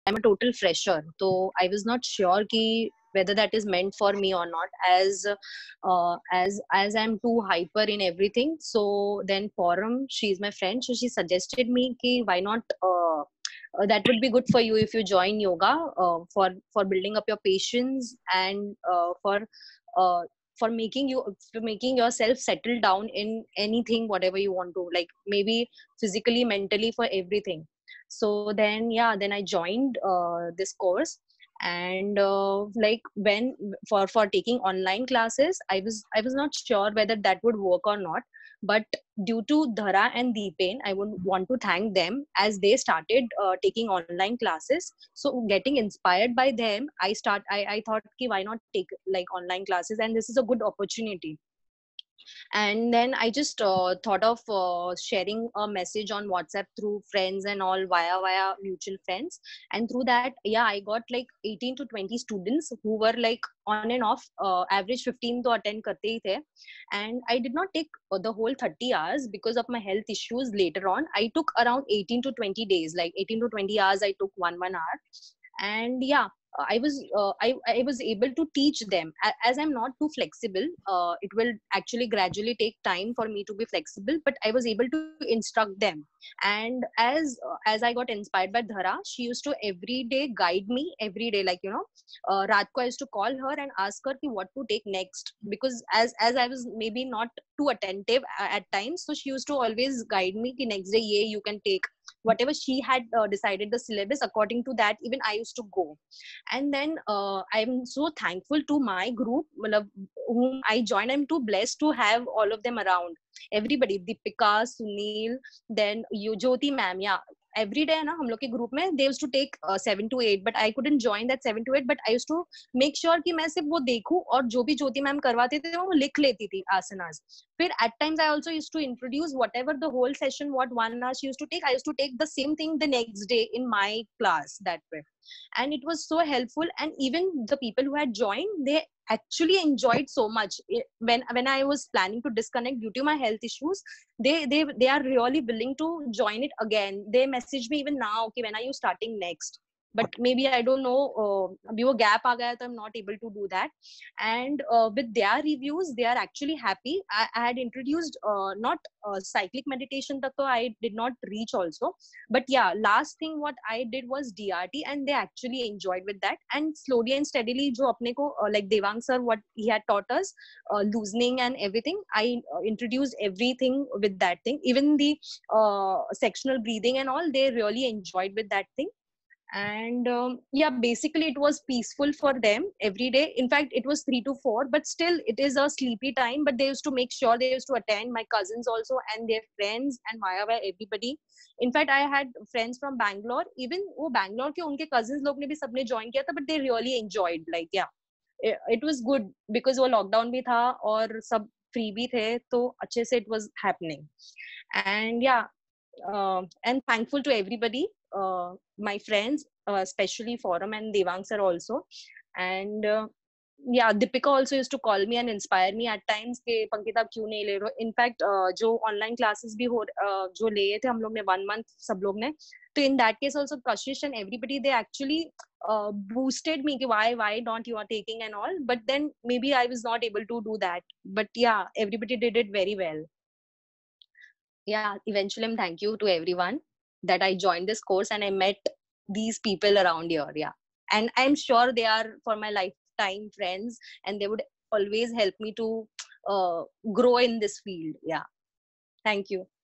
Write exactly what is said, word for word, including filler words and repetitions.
I'm a total fresher, so I was not sure ki whether that is meant for me or not, as uh, as as I'm too hyper in everything. So then Forum, she's my friend, so she suggested me ki why not, uh, uh, that would be good for you if you join yoga, uh, for for building up your patience, and uh, for uh, for making you for making yourself settle down in anything whatever you want to, like maybe physically, mentally, for everything. So then yeah, then I joined uh, this course. And uh, like when for for taking online classes, i was i was not sure whether that would work or not. But due to Dhara and Deepen, I would want to thank them, as they started uh, taking online classes. So getting inspired by them, I start I, I thought ki why not take like online classes, and this is a good opportunity. And then I just uh, thought of uh, sharing a message on WhatsApp through friends and all, via via mutual friends. And through that, yeah, I got like eighteen to twenty students who were like on and off, uh, average fifteen to attend karte hi the. And I did not take uh, the whole thirty hours because of my health issues. Later on, I took around eighteen to twenty days, like eighteen to twenty hours I took one one hour. And yeah, uh, i was uh, I, I was able to teach them. A- as I'm not too flexible, uh, it will actually gradually take time for me to be flexible, but I was able to instruct them. And as uh, as I got inspired by Dhara, she used to every day guide me every day, like, you know, uh, Raat ko I used to call her and ask her ki what to take next, because as as I was maybe not too attentive a- at times, so she used to always guide me ki next day ye you can take, whatever she had uh, decided the syllabus, according to that even I used to go. And then uh, I'm so thankful to my group, matlab, whom I joined. I'm too blessed to have all of them around. Everybody, Deepika, Sunil, then you, Jyoti ma'am, yeah. Every day na hum log ke group mein they used to take uh, seven to eight, but I couldn't join that seven to eight. But I used to make sure कि मैं सिर्फ वो देखूं, और जो भी ज्योति ma'am करवाते थे वो लिख लेती थी asanas. फिर at times I also used to introduce whatever the whole session, what one hour she used to take, I used to take the same thing the next day in my class, that way. And it was so helpful. And even the people who had joined, they actually enjoyed so much. It- when when I was planning to disconnect due to my health issues, they they they are really willing to join it again. They message me even now, okay, when are you starting next? But maybe I don't know, uh, abhi wo gap aa gaya, so I'm not able to do that. And uh, with their reviews, they are actually happy. I, I had introduced uh, not uh, cyclic meditation tak to I did not reach also. But yeah, last thing what I did was D R T, and they actually enjoyed with that. And slowly and steadily jo apne ko uh, like Devang sir, what he had taught us, uh, loosening and everything, I uh, introduced everything with that thing. Even the uh, sectional breathing and all, they really enjoyed with that thing. And um, yeah, basically it was peaceful for them every day. In fact, it was three to four, but still it is a sleepy time. But they used to make sure, they used to attend, my cousins also and their friends and via via everybody. In fact, I had friends from Bangalore, even wo Bangalore ke unke cousins log ne bhi sabne join kiya tha, but they really enjoyed. Like yeah, it, it was good because वो lockdown भी था और सब free भी थे, तो अच्छे से it was happening. And yeah, uh, and thankful to everybody, uh, my friends, uh, especially Forum and Devang sir also. And uh, yeah, Deepika also used to call me and inspire me at times कि पंकिता क्यों नहीं ले रहे हो. In fact, uh, जो online classes भी हो uh, जो लिए थे हम लोग ने one month सब लोग ने, तो in that case also Kashish and everybody, they actually uh, boosted me कि why why don't you are taking and all. But then maybe I was not able to do that. But yeah, everybody did it very well. Yeah, eventually I'm thank you to everyone that I joined this course and I met these people around here. Yeah. And I'm sure they are for my lifetime friends, and they would always help me to uh, grow in this field. Yeah. Thank you.